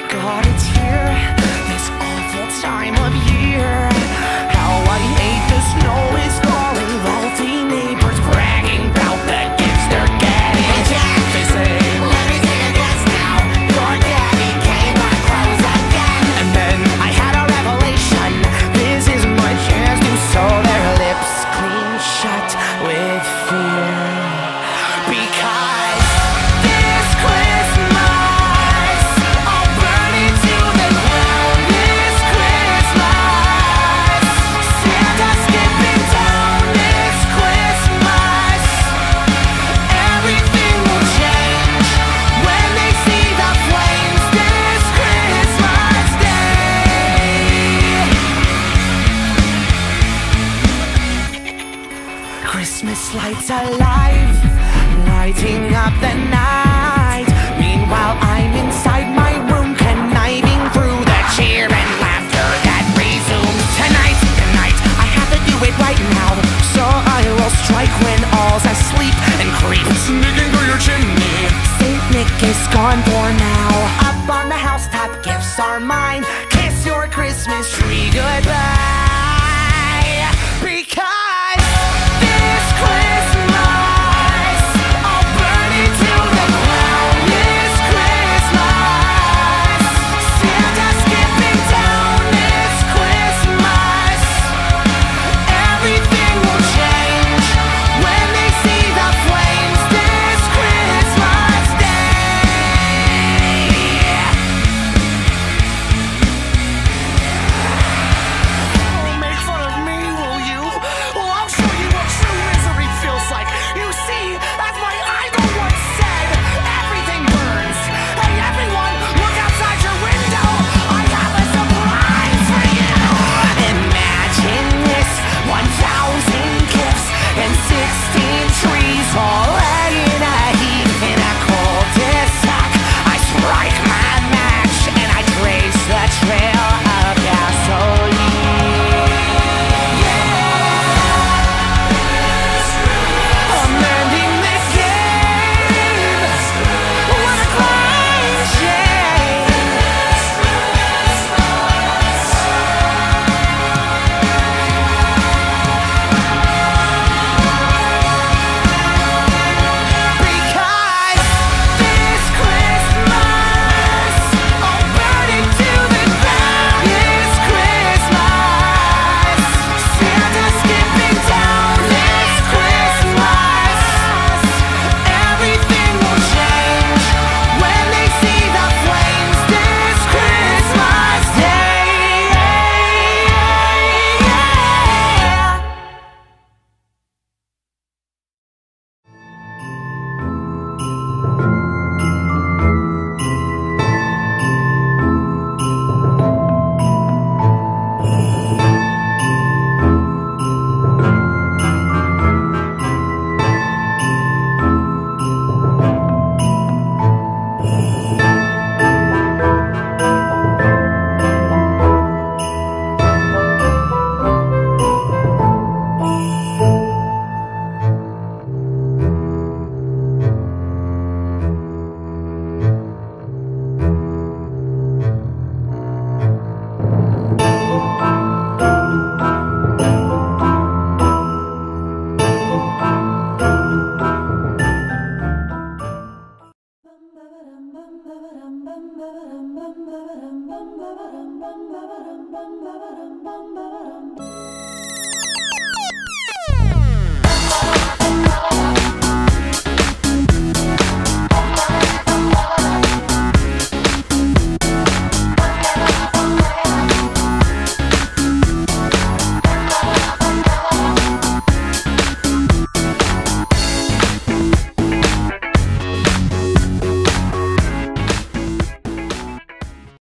God, it's here, this awful time of year. How I hate the snow is falling, wealthy neighbors bragging about the gifts they're getting. They say, let me take a guess now, your daddy came my clothes again. And then I had a revelation, this is my chance to sew their lips clean shut with fear. Because this Christmas, I'll burn it to the ground. This Christmas, Santa skipping town. This Christmas, everything will change when they see the flames. This Christmas day, Christmas lights alive, lighting up the night. Meanwhile, I'm inside my room, conniving through the cheer and laughter that resumes. Tonight, I have to do it right now, so I will strike when all's asleep and creep sneaking through your chimney. Saint Nick is gone for now. Up on the housetop, gifts are mine. Kiss your Christmas tree goodbye. Because this Christmas, I'll burn it to the ground. This Christmas, Santa skipping town. This Christmas, everything will change when they see the flames. This Christmas day. Oh, make fun of me, will you? Well, I'll show you what true misery feels like. You see, as my idol once said, everything burns. Hey, everyone, look outside your window. I have a surprise for you. Imagine this, 1,000 gifts and 16 trees all laying a heap in a cul-de-sac. I strike my match and I trace the trail of gasoline. I'm ending this game with a crying shame. Because this Christmas, I'll burn it to the ground. This Christmas, Santa skipping town. This Christmas, everything will change when they see the flames. This Christmas day. Bum